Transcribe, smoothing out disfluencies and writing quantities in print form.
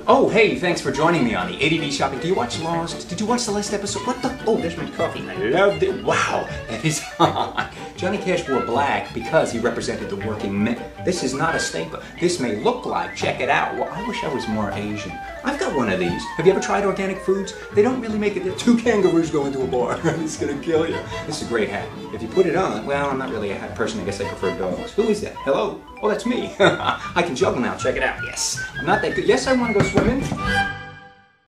Oh, hey, thanks for joining me on the A.D.D shopping. Do you watch Lost? Did you watch the last episode? What the? Oh, there's my coffee. I loved it. Wow, that is hot. Johnny Cash wore black because he represented the working man. This is not a staple. This may look like, check it out. Well, I wish I was more Asian. I've got one of these. Have you ever tried organic foods? They don't really make it. Two kangaroos go into a bar. It's gonna kill you. This is a great hat. If you put it on, well, I'm not really a hat person. I guess I prefer dogs. Who is that? Hello? Oh, that's me. I can juggle now. Check it out. Yes. I'm not that good. Yes, I want to go swimming.